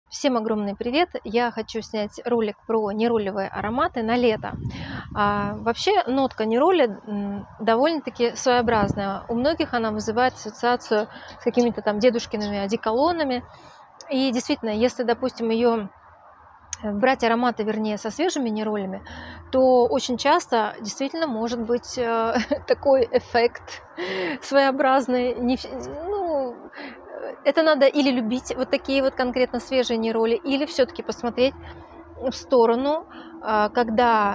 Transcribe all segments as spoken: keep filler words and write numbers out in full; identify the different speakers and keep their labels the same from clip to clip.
Speaker 1: Всем огромный привет! Я хочу снять ролик про неролевые ароматы на лето. А, вообще нотка нероли м, довольно-таки своеобразная. У многих она вызывает ассоциацию с какими-то там дедушкиными одеколонами. И действительно, если, допустим, ее брать ароматы, вернее, со свежими неролями, то очень часто действительно может быть э, такой эффект своеобразный. Не, вс- ну, э, это надо или любить вот такие вот конкретно свежие нероли, или все-таки посмотреть в сторону, а, когда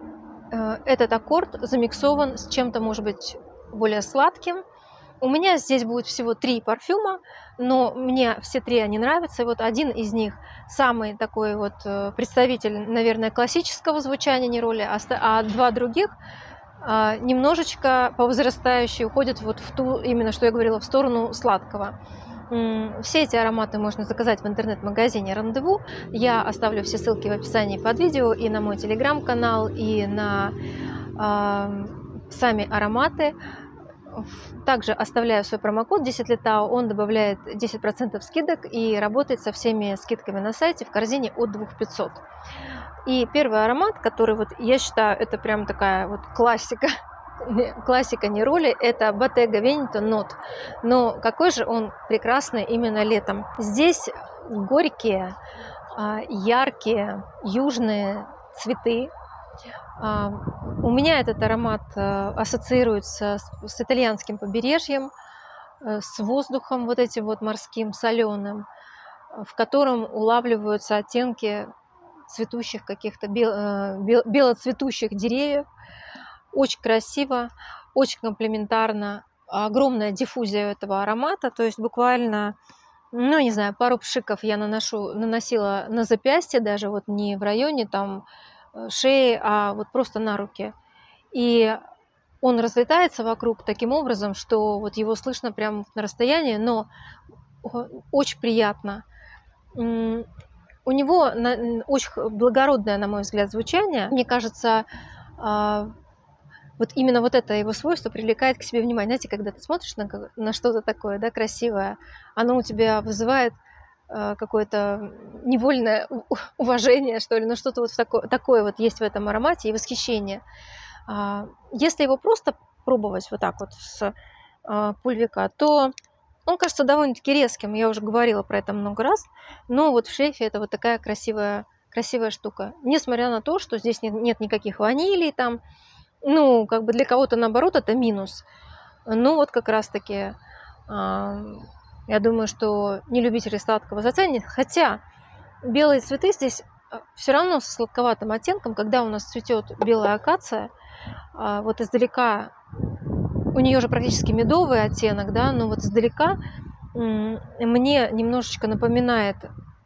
Speaker 1: э, этот аккорд замиксован с чем-то, может быть, более сладким. У меня здесь будет всего три парфюма, но мне все три они нравятся. И вот один из них самый такой вот э, представитель, наверное, классического звучания нероли, а, ста- а два других а, немножечко по возрастающей уходят вот в ту, именно что я говорила, в сторону сладкого. М, Все эти ароматы можно заказать в интернет-магазине «Рандеву». Я оставлю все ссылки в описании под видео и на мой телеграм-канал, и на а, сами ароматы. Также оставляю свой промокод десять лет ТАО, он добавляет десять процентов скидок и работает со всеми скидками на сайте в корзине от двух пятисот. И первый аромат, который вот я считаю, это прям такая вот классика, классика нероли, это Bottega Veneta Note. Но какой же он прекрасный именно летом. Здесь горькие, а, яркие южные цветы. А, У меня этот аромат э, ассоциируется с, с итальянским побережьем, э, с воздухом вот этим вот морским, соленым, в котором улавливаются оттенки цветущих каких-то бел, э, бел- белоцветущих деревьев. Очень красиво, очень комплементарно. Огромная диффузия этого аромата, то есть буквально, ну, не знаю, пару пшиков я наношу, наносила на запястье, даже вот не в районе там э, шеи, а вот просто на руки. И он разлетается вокруг таким образом, что вот его слышно прямо на расстоянии, но о- очень приятно. М, У него на- н- очень х- благородное, на мой взгляд, звучание. Мне кажется, а, вот именно вот это его свойство привлекает к себе внимание. Знаете, когда ты смотришь на, ка- на что-то такое, да, красивое, оно у тебя вызывает э, какое-то невольное у- у- уважение, что ли, ну что-то вот в тако- такое вот есть в этом аромате и восхищение. А, Если его просто пробовать вот так вот с а, пульвика, то он кажется довольно-таки резким. Я уже говорила про это много раз. Но вот в шлейфе это вот такая красивая, красивая штука. Несмотря на то, что здесь нет, нет никаких ванилей там. Ну, как бы для кого-то наоборот это минус. Ну вот как раз-таки а, я думаю, что не любители сладкого заценят. Хотя белые цветы здесь все равно со сладковатым оттенком, когда у нас цветет белая акация, а, вот издалека, у нее же практически медовый оттенок, да, но вот издалека м, мне немножечко напоминает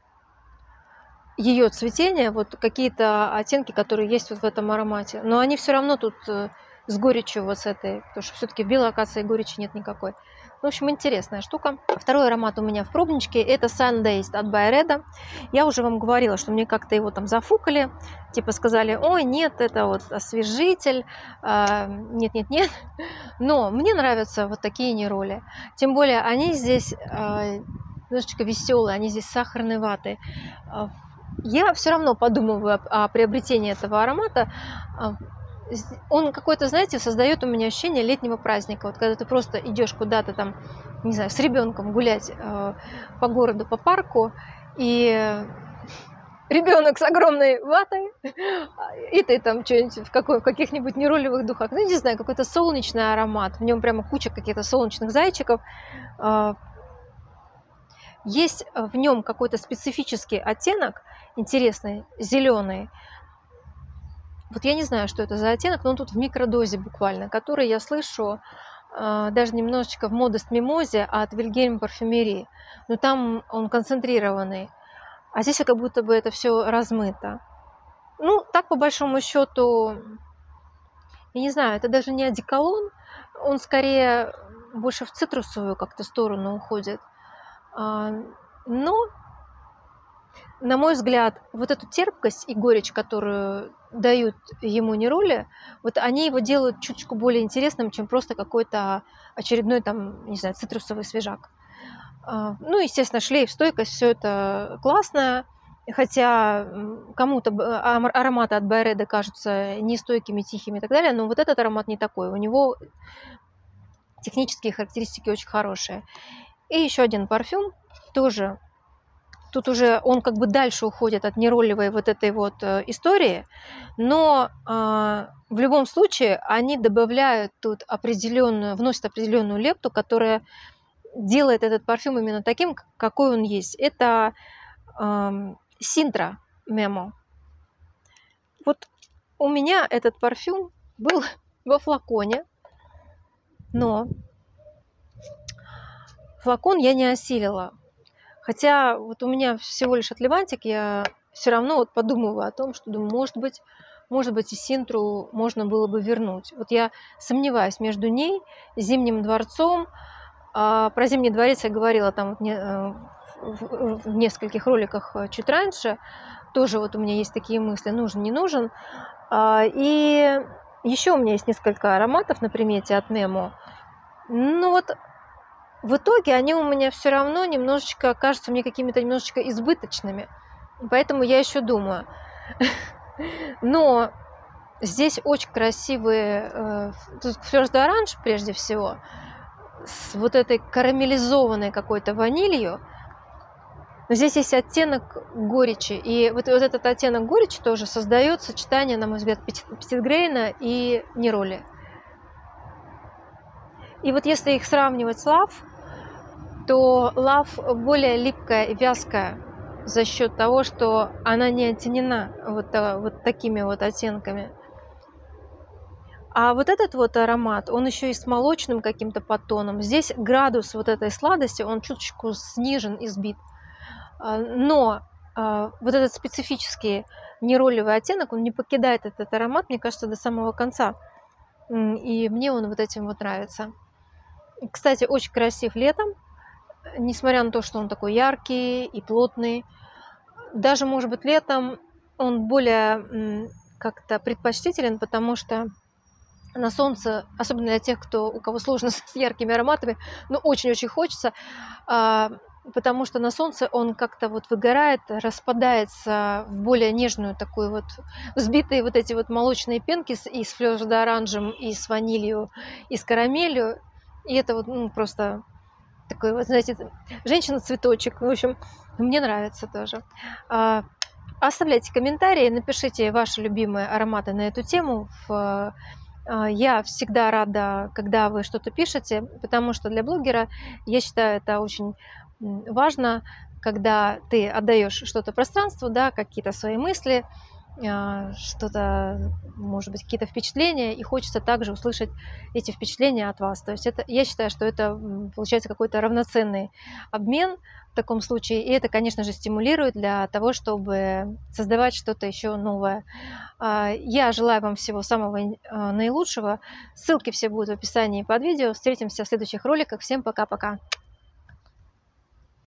Speaker 1: ее цветение, вот какие-то оттенки, которые есть вот в этом аромате. Но они все равно тут э, с горечью вот с этой, потому что все-таки в белой акации горечи нет никакой. В общем, интересная штука. Второй аромат у меня в пробничке, это Sun-Dazed от Byredo. Я уже вам говорила, что мне как-то его там зафукали, типа сказали, ой, нет, это вот освежитель, а, нет-нет-нет. Но мне нравятся вот такие нероли. Тем более они здесь а, немножечко веселые, они здесь сахарной ваты. А, Я все равно подумываю о, о приобретении этого аромата. А, с- Он какой-то, знаете, создает у меня ощущение летнего праздника. Вот когда ты просто идешь куда-то там, не знаю, с ребенком гулять э, по городу, по парку, и ребенок с огромной ватой, и ты там что-нибудь в, какой, в каких-нибудь неролевых духах, ну, не знаю, какой-то солнечный аромат, в нем прямо куча каких-то солнечных зайчиков. А, Есть в нем какой-то специфический оттенок, интересный, зеленый. Вот я не знаю, что это за оттенок, но он тут в микродозе буквально, который я слышу а, даже немножечко в Modest Mimosa от Wilhelm Parfumerie. Но там он концентрированный. А здесь как будто бы это все размыто. Ну, так по большому счету, я не знаю, это даже не одеколон, он скорее больше в цитрусовую как-то сторону уходит. А, Но, на мой взгляд, вот эту терпкость и горечь, которую дают ему нероли, вот они его делают чуточку более интересным, чем просто какой-то очередной там, не знаю, цитрусовый свежак. А, ну, естественно, шлейф, стойкость, все это классно. Хотя м, кому-то б- ам- ароматы от Байреда кажутся нестойкими, тихими и так далее, но вот этот аромат не такой. У него технические характеристики очень хорошие. И еще один парфюм, тоже тут уже он как бы дальше уходит от неролевой вот этой вот э, истории, но а, в любом случае они добавляют тут определенную, вносят определенную лепту, которая делает этот парфюм именно таким, к- какой он есть. Это Синтра Мемо. Вот у меня этот парфюм был во флаконе, но флакон я не осилила. Хотя вот у меня всего лишь Атлантик, я все равно вот подумываю о том, что думаю, может быть, может быть, и Синтру можно было бы вернуть. Вот я сомневаюсь между ней, Зимним дворцом. А про Зимний дворец я говорила там вот не, э, в, в нескольких роликах э, чуть раньше. Тоже вот у меня есть такие мысли, нужен, не нужен. А, и еще у меня есть несколько ароматов на примете от Nemo. Ну вот в итоге они у меня все равно немножечко кажутся мне какими-то немножечко избыточными. Поэтому я еще думаю. Но здесь очень красивые э, тут Fleurs d'Orange прежде всего, с вот этой карамелизованной какой-то ванилью. Но здесь есть оттенок горечи. И вот, вот этот оттенок горечи тоже создает сочетание, на мой взгляд, Петитгрейна и Нероли. И вот если их сравнивать с Лав, то Лав более липкая и вязкая за счет того, что она не оттенена вот, та- вот такими вот оттенками. А вот этот вот аромат, он еще и с молочным каким-то подтоном. Здесь градус вот этой сладости, он чуточку снижен и сбит. А, Но а, вот этот специфический неролевый оттенок, он не покидает этот аромат, мне кажется, до самого конца. М, И мне он вот этим вот нравится. Кстати, очень красив летом, несмотря на то, что он такой яркий и плотный. Даже, может быть, летом он более м, как-то предпочтителен, потому что на солнце, особенно для тех, кто, у кого сложно с яркими ароматами, но очень-очень хочется, а, потому что на солнце он как-то вот выгорает, распадается в более нежную такую вот, взбитые вот эти вот молочные пенки с, и с флёр-д'оранжем, и с ванилью, и с карамелью. И это вот ну, просто такой вот, знаете, женщина-цветочек. В общем, мне нравится тоже. А, Оставляйте комментарии, напишите ваши любимые ароматы на эту тему. В, а, Я всегда рада, когда вы что-то пишете, потому что для блогера, я считаю, это очень м, важно, когда ты отдаешь что-то пространству, да, какие-то свои мысли, а, что-то, может быть, какие-то впечатления, и хочется также услышать эти впечатления от вас. То есть это, я считаю, что это м, получается какой-то равноценный обмен в таком случае, и это, конечно же, стимулирует для того, чтобы создавать что-то еще новое. А, Я желаю вам всего самого ин- а, наилучшего. Ссылки все будут в описании под видео. Встретимся в следующих роликах. Всем пока-пока.